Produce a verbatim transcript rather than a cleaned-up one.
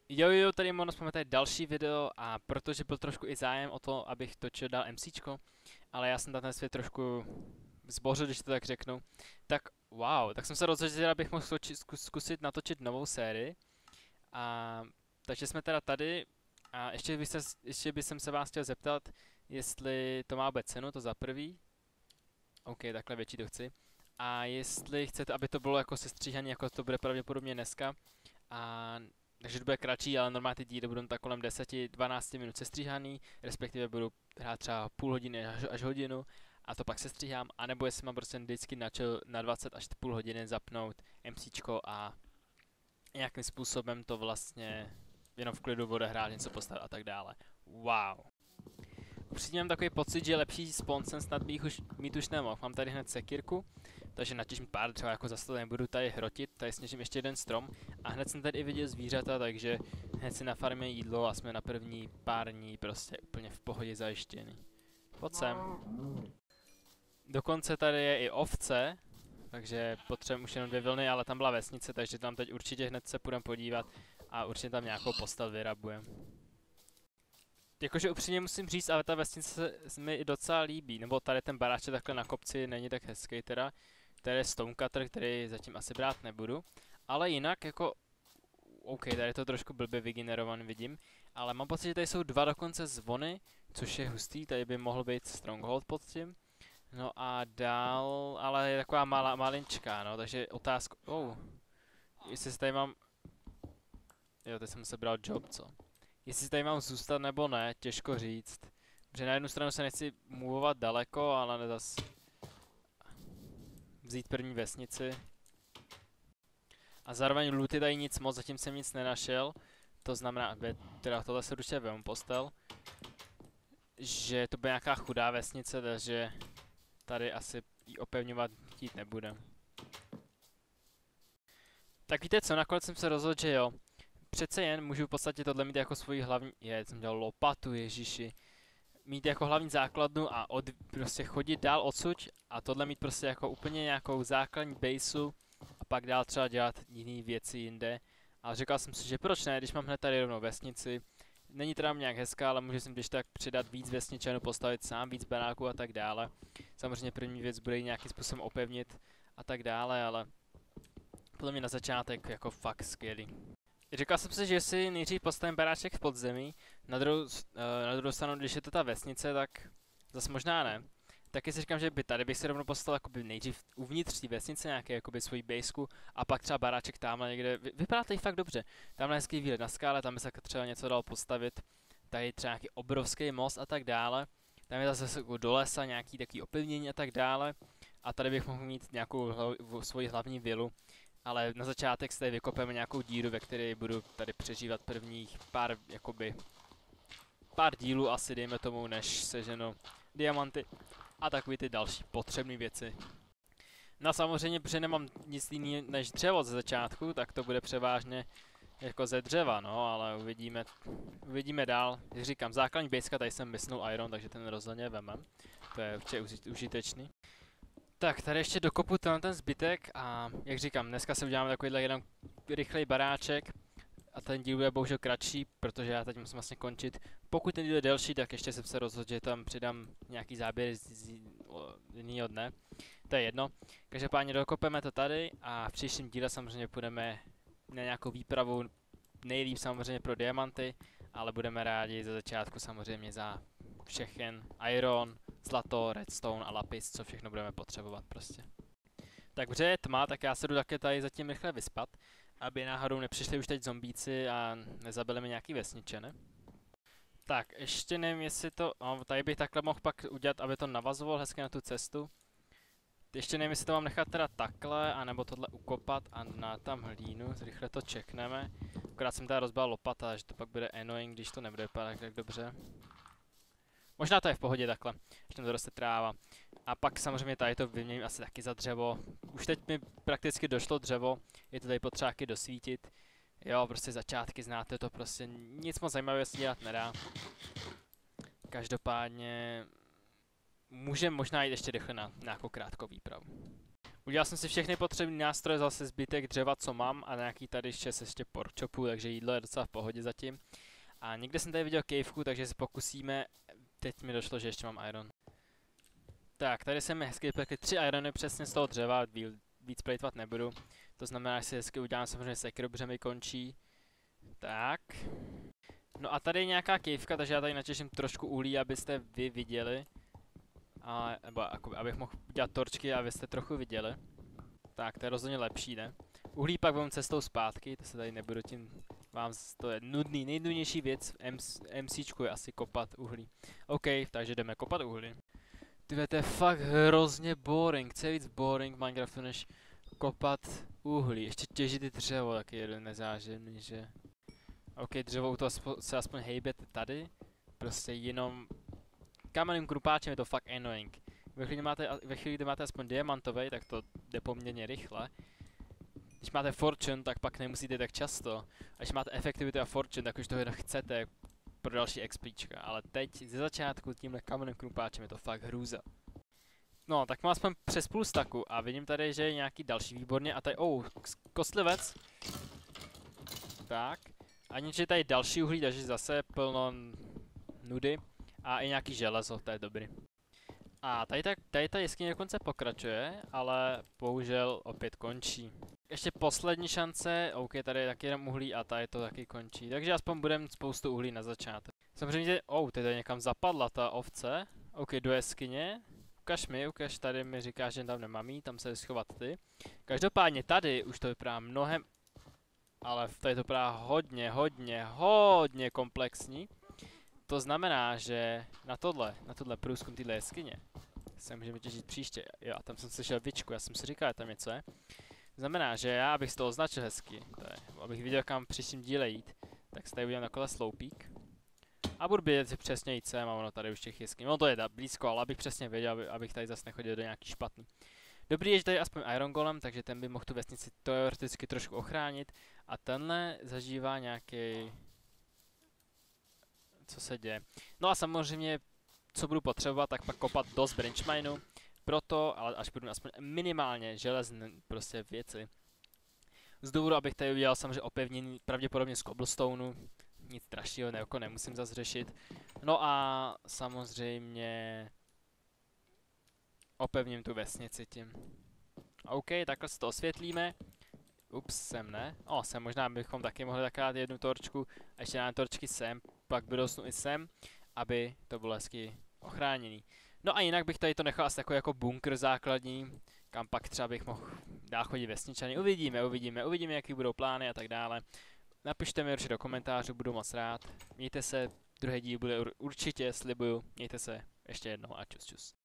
Jo, jo, tady Monos, máme tady další video a protože byl trošku i zájem o to, abych točil dál MCčko, ale já jsem tam ten svět trošku zbořil, když to tak řeknu, tak wow, tak jsem se rozhodl, že teda bych mohl zkusit, zkusit natočit novou sérii. A takže jsme teda tady a ještě bych se, ještě bych se vás chtěl zeptat, jestli to má vůbec cenu, to za prvý. OK, takhle větší to chci. A jestli chcete, aby to bylo jako sestříhané, jako to bude pravděpodobně dneska. A takže to bude kratší, ale normálně ty díly budou tak kolem deset dvanáct minut sestříhaný, respektive budu hrát třeba půl hodiny až, až hodinu a to pak sestříhám, anebo jestli mám prostě vždycky na, čel, na dvacet až půl hodiny zapnout MCčko a nějakým způsobem to vlastně jenom v klidu odehrát, něco postavit a tak dále. Wow. Upřímně mám takový pocit, že lepší sponsor snad bych už mít už nemohl. Mám tady hned sekírku, takže natěžím pár, třeba jako zase to nebudu tady hrotit, tady sněžím ještě jeden strom a hned jsem tady i viděl zvířata, takže hned si nafarmíme jídlo a jsme na první pár dní prostě úplně v pohodě zajištěný. Pojď sem. Dokonce tady je i ovce, takže potřebujeme už jenom dvě vlny, ale tam byla vesnice, takže tam teď určitě hned se půjdeme podívat a určitě tam nějakou postel vyrabujeme. Jakože upřímně musím říct, ale ta vesnice se mi i docela líbí, nebo tady ten baráček takhle na kopci není tak hezký teda. Tady je stonecutter, který zatím asi brát nebudu, ale jinak jako, OK, tady je to trošku blbě vygenerovaný, vidím, ale mám pocit, že tady jsou dva dokonce zvony, což je hustý, tady by mohl být stronghold pod tím. No a dál, ale je taková malá, malinčká, no, takže otázka, oh, jestli si tady mám, jo, teď jsem sebral job, co? Jestli tady mám zůstat nebo ne, těžko říct. Protože na jednu stranu se nechci movovat daleko, ale zas vzít první vesnici. A zároveň looty tady nic moc, zatím jsem nic nenašel. To znamená, teda tohle se určitě vemu postel. Že to bude nějaká chudá vesnice, takže tady asi ji opevňovat chtít nebudem. Tak víte co, nakonec jsem se rozhodl, že jo. Přece jen můžu v podstatě tohle mít jako svoji hlavní, je, jsem dělal lopatu, ježiši. Mít jako hlavní základnu a od, prostě chodit dál odsud a tohle mít prostě jako úplně nějakou základní baseu a pak dál třeba dělat jiné věci jinde. Ale říkal jsem si, že proč ne, když mám hned tady rovnou vesnici. Není teda nějak hezká, ale můžu si když tak přidat víc vesničanů, postavit sám víc baráků a tak dále. Samozřejmě první věc bude ji nějakým způsobem opevnit a tak dále, ale podle mě na začátek jako fakt skvělý. Říkal jsem si, že si nejdřív postavím baráček v podzemí, na druhou, uh, na druhou stranu, když je to ta vesnice, tak zase možná ne. Taky si říkám, že by tady bych si rovnou postavil jakoby nejdřív uvnitř té vesnice nějaké jakoby svoji baseku a pak třeba baráček tamhle někde, Vy, vypadá to i fakt dobře. Tamhle hezký výhled na skále, tam by se třeba něco dalo postavit, tady třeba nějaký obrovský most a tak dále. Tam je zase do lesa nějaký takový opevnění a tak dále. A tady bych mohl mít nějakou hlav, svoji hlavní vilu. Ale na začátek si tady vykopeme nějakou díru, ve které budu tady přežívat prvních pár, jakoby, pár dílů asi, dejme tomu, než seženu diamanty a takový ty další potřebné věci. No samozřejmě, protože nemám nic jiného než dřevo ze začátku, tak to bude převážně jako ze dřeva, no, ale uvidíme, uvidíme dál. Jak říkám, základní baseka, tady jsem mysnul iron, takže ten rozhodně vemem. To je určitě užitečný. Tak, tady ještě dokopu ten, ten zbytek a jak říkám, dneska si uděláme takovýhle jeden rychlej baráček a ten díl bude bohužel kratší, protože já teď musím vlastně končit. Pokud ten díl je delší, tak ještě jsem se rozhodl, že tam přidám nějaký záběr z, z, z jiného dne. To je jedno. Každopádně dokopeme to tady a v příštím díle samozřejmě půjdeme na nějakou výpravu, nejlíp samozřejmě pro diamanty, ale budeme rádi ze začátku samozřejmě za všechen iron, zlato, redstone a lapis, co všechno budeme potřebovat prostě. Tak protože je tma, tak já se jdu také tady zatím rychle vyspat, aby náhodou nepřišli už teď zombíci a nezabili mi nějaký vesniče, ne? Tak, ještě nevím, jestli to, no, tady bych takhle mohl pak udělat, aby to navazoval hezky na tu cestu. Ještě nevím, jestli to mám nechat teda takhle, anebo tohle ukopat a na tam hlínu, rychle to čekneme. Akorát jsem teda rozbal lopata, že to pak bude annoying, když to nebude vypadat tak dobře. Možná to je v pohodě takhle, že tam doroste tráva. A pak samozřejmě tady to vyměním asi taky za dřevo. Už teď mi prakticky došlo dřevo, je to tady potřeba taky dosvítit. Jo, prostě začátky znáte to, prostě nic moc zajímavého se dělat nedá. Každopádně můžeme možná jít ještě rychle na nějakou krátkou výpravu. Udělal jsem si všechny potřebné nástroje, zase zbytek dřeva, co mám, a nějaký tady šest ještě porčopů, takže jídlo je docela v pohodě zatím. A někde jsem tady viděl kejvku, takže se pokusíme. Teď mi došlo, že ještě mám iron. Tak, tady jsem hezky pekli tři irony přesně z toho dřeva, víc plejtvat nebudu. To znamená, že si hezky udělám samozřejmě sekiru, protože mi končí. Tak. No a tady je nějaká kejvka, takže já tady natěším trošku uhlí, abyste vy viděli. A, nebo jako, abych mohl udělat torčky, abyste trochu viděli. Tak, to je rozhodně lepší, ne? Uhlí pak budeme cestou zpátky, to se tady nebudu tím vám, to je nudný, nejdůležitější věc v MCčku je asi kopat uhlí. OK, takže jdeme kopat uhlí. Tyhle, to je fakt hrozně boring, co je víc boring v Minecraftu než kopat uhlí. Ještě těžit ty dřevo, taky jeden nezáživný, že? OK, dřevo u toho se aspoň hejbete tady, prostě jenom kamenným krupáčem je to fakt annoying. Ve chvíli, máte, ve chvíli, kdy máte aspoň diamantový, tak to jde poměrně rychle. Když máte fortune, tak pak nemusíte tak často. A když máte efektivitu a fortune, tak už toho chcete pro další XPčka. Ale teď ze začátku tímhle kamenným krupáčem je to fakt hrůza. No, tak mám aspoň přes půl staku a vidím tady, že je nějaký další výborně a tady, oh, kostlivec. Tak. A nic, že tady další uhlí, takže zase plno nudy. A i nějaký železo, to je dobrý. A tady ta, tady ta jeskyně dokonce pokračuje, ale bohužel opět končí. Ještě poslední šance, OK, tady je taky jenom uhlí a tady to taky končí. Takže aspoň budeme spoustu uhlí na začátek. Samozřejmě, oh, tady někam zapadla ta ovce. OK, do jeskyně. Ukaž mi, ukaž, tady mi říká, že tam nemám jí, tam se schovat ty. Každopádně tady už to vypadá mnohem, ale tady to vypadá hodně, hodně, hodně komplexní. To znamená, že na tohle, na tohle průzkum téhle jeskyně se můžeme těšit příště. Jo, a tam jsem slyšel vičku, já jsem si říkal, že tam něco je. Znamená, že já abych z toho označil hezky, to je, abych viděl, kam příštím díle jít, tak si tady udělám takhle sloupík. A budu vědět si přesně jít sem a ono tady už těch jeskyní. No to je blízko, ale abych přesně věděl, aby, abych tady zase nechodil do nějaký špatný. Dobrý je, že tady je aspoň Iron Golem, takže ten by mohl tu vesnici teoreticky trošku ochránit. A tenhle zažívá nějaký... Co se děje? No a samozřejmě, co budu potřebovat, tak pak kopat dost branch mineu. Proto, ale až budu aspoň minimálně železné prostě věci. Z důvodu, abych tady udělal samozřejmě opevnění, pravděpodobně z cobblestoneu. Nic dražšího ne, jako nemusím zase řešit. No a samozřejmě opevním tu vesnici tím. OK, takhle si to osvětlíme. Ups, sem ne. O, sem možná bychom taky mohli takát jednu torčku. A ještě dáme torčky sem, pak vyrostnu i sem, aby to bylo hezky ochráněný. No a jinak bych tady to nechal asi takový jako bunkr základní, kam pak třeba bych mohl dál chodit vesničany. Uvidíme, uvidíme, uvidíme, jaký budou plány a tak dále. Napište mi určitě do komentářů, budu moc rád. Mějte se, druhý díl bude určitě, slibuju. Mějte se ještě jednou a čus čus.